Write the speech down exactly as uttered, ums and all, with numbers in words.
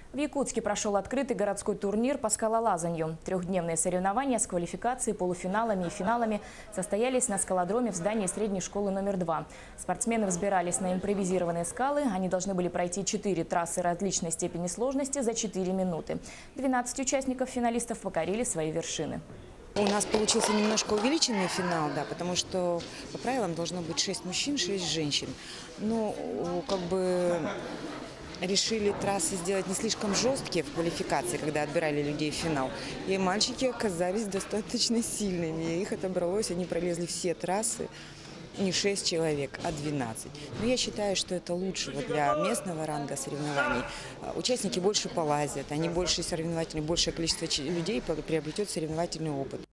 В Якутске прошел открытый городской турнир по скалолазанию. Трехдневные соревнования с квалификацией, полуфиналами и финалами состоялись на скалодроме в здании средней школы номер два. Спортсмены взбирались на импровизированные скалы. Они должны были пройти четыре трассы различной степени сложности за четыре минуты. двенадцать участников финалистов покорили свои вершины. У нас получился немножко увеличенный финал, да, потому что по правилам должно быть шесть мужчин, шесть женщин. Но как бы решили трассы сделать не слишком жесткие в квалификации, когда отбирали людей в финал. И мальчики оказались достаточно сильными. Их отобралось, они пролезли все трассы. Не шесть человек, а двенадцать. Но я считаю, что это лучше вот для местного ранга соревнований. Участники больше полазят, они больше соревновательные, большее количество людей приобретет соревновательный опыт.